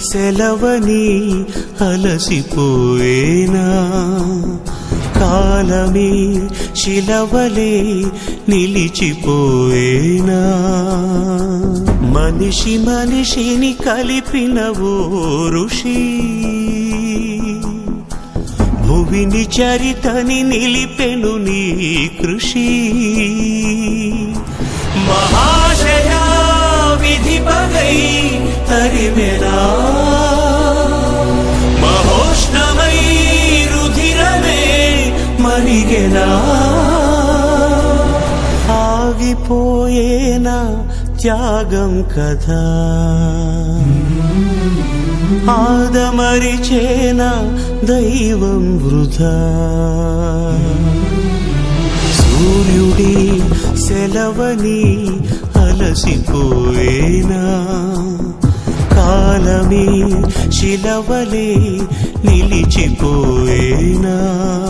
సెలవని అలసిపోయేనా కాలమే శిలవలే నిలిచిపోయేనా మనిషి మనిషిని కలిపిన ఓ ఋషి భువిని చరితని నిలిపెను నీ కృషి మహాశయ విధి పగై తరిమెనా మహోష్ణమై రుధిరమే మరిగెనా ఆగిపోయేనా త్యాగం కదా ఆదమరిచేనా దైవం వృధా సూర్యుడి సెలవని అలసిపోయేనా కాలమే శిలవలే నిలిచిపోయేనా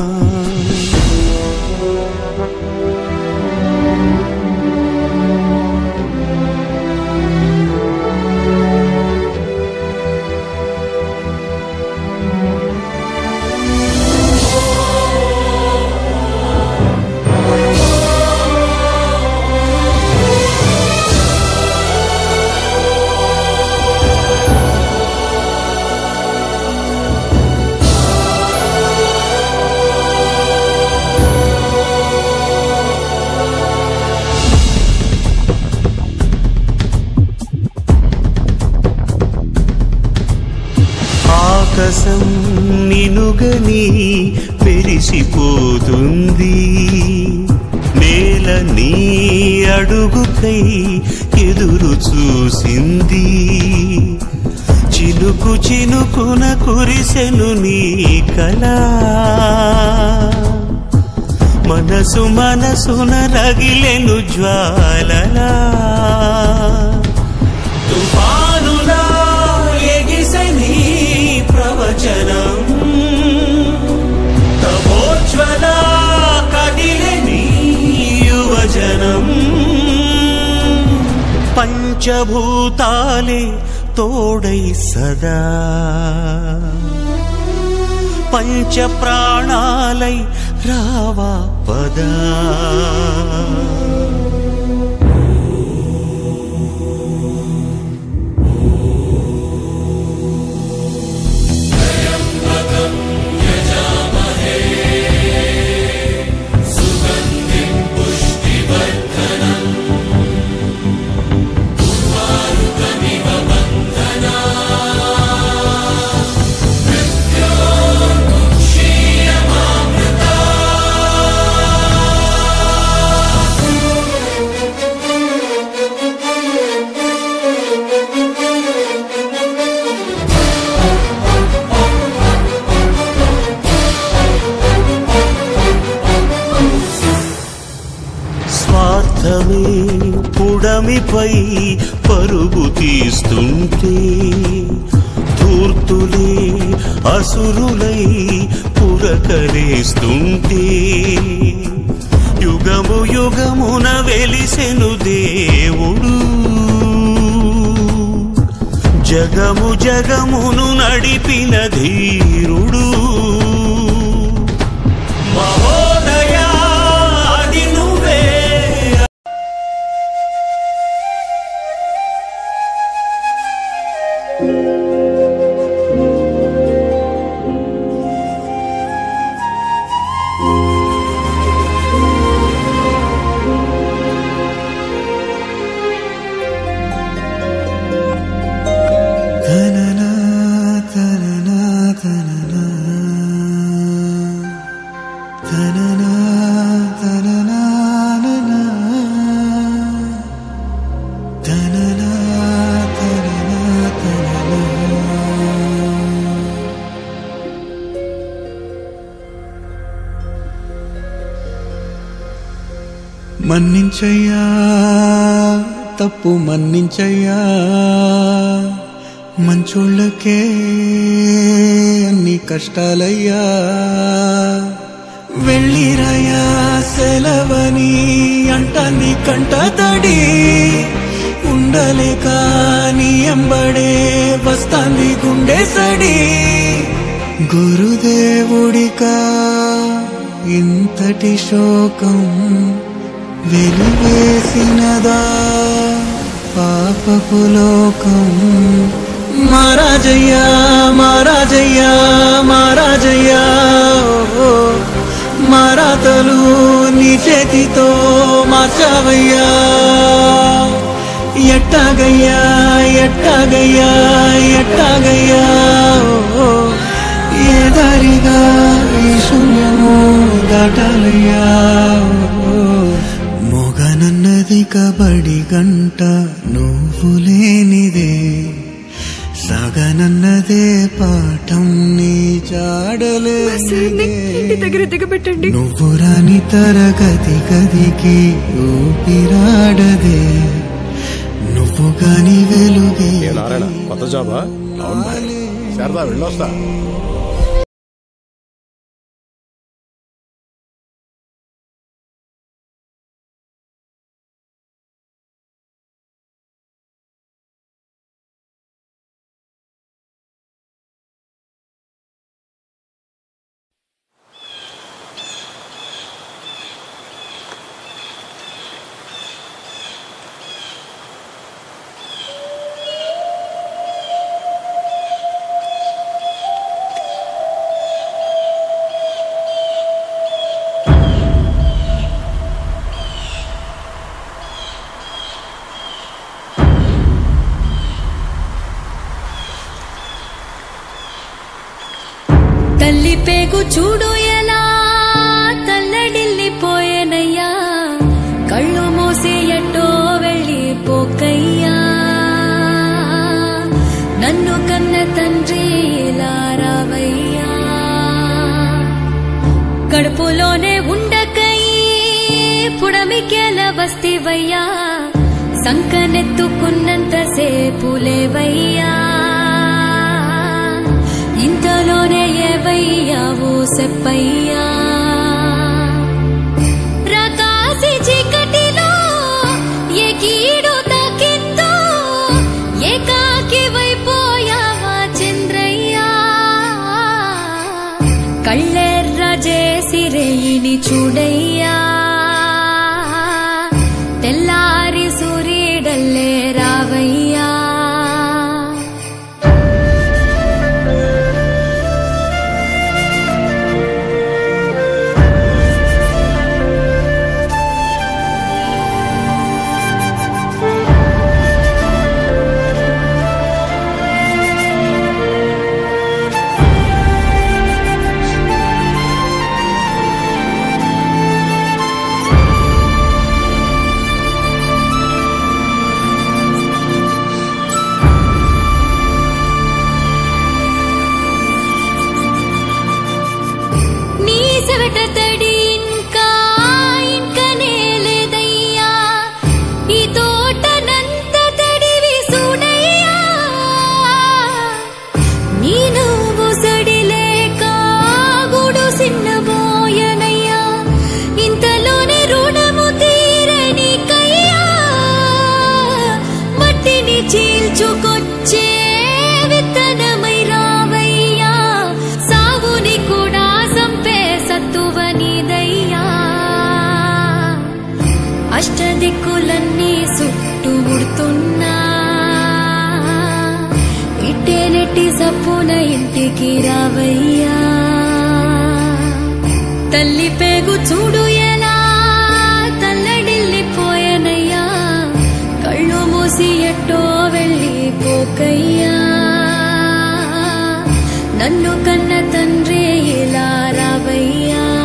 ఆకాశం నినుగని మెరిసిపోతుంది నేల నీ అడుగుకై ఎదురు చూసింది చినుకు చినుకున కురిసెను నీ కళ మనసు మనసున రగిలెను జ్వాలలా తుఫానులా ఎగిసెని ప్రవచనం తపోజ్వల కదిలెని యువజనం పంచభూతాలే తోడై సదా పంచ ప్రాణాలై రావా పదా స్వార్థమే పుడమిపై పరుగు తీస్తుంటే ధూర్తులే అసురులై పురకలేస్తుంటే యుగము యుగమున వెలిసెను దేవుడు జగము జగమును నడిపిన ధీరుడు మహోదయా మన్నించయ్యా తప్పు మన్నించయ్యా మంచోళ్ళకే అన్ని కష్టాలయ్యా వెళ్ళిరయ్యా సెలవని అంట నీ కంట తడి ఉండ ఉండలేక నీ ఎంబడే వస్తాంది గుండె సడి గురుదేవుడికా ఇంతటి శోకం వెలివేసినదా పాపపు లోకం మహారాజయ్యా మహారాజయ్యా మహారాజయ్యా మారాతలు నీ చేతితో మార్చావయ్యా ఎట్టాగయ్యా ఎట్టాగయ్యా ఎట్టాగయ్యా ఏ దారిగా ఈ శూన్యము దాటాలయ్యా మొగనన్నది కబడి గంట నువ్వు లేనిదే సగనన్నదే పాఠం నీ చాడలేని నువ్వు రాని తరగతి గదికి ఊపిరాడదే నువ్వు గాని వెలుగే కొత్త జాబా? అవును భాయ్, శారదా వెళ్ళొస్తా. తల్లి పేగు చూడు ఎలా తల్లడిల్లిపోయేనయ్యా కళ్ళు మూసి ఎట్టో వెళ్ళిపోకయ్యా నన్ను కన్న తండ్రి ఇలా రావయ్యా కడుపులోనే ఉండకై పుడమికేల వస్తివయ్యా సంకనెత్తుకున్నంత సేపు లేవయ్యా ఇంతలోనే ఏవయ్యావో సెప్పయ్యా ప్రకాశి చీకటిలో ఏ కీడు తాకిందో ఏకాకి వైపోయావా చంద్రయ్యా కళ్ళెర్ర చేసి రేయిని చూడయ్యా తెల్లారి సూర్యుడల్లే రావయ్యా అష్టదిక్కులన్నీ చుట్టుముడుతున్నా ఇట్టేనెట్టి సప్పున ఇంటికి రావయ్యా తల్లి పేగు చూడు ఎలా తల్లడిల్లిపోయేనయ్యా కళ్ళు మూసి ఎట్టో వెళ్ళిపోకయ్యా నన్ను కన్న తండ్రి ఇలా రావయ్యా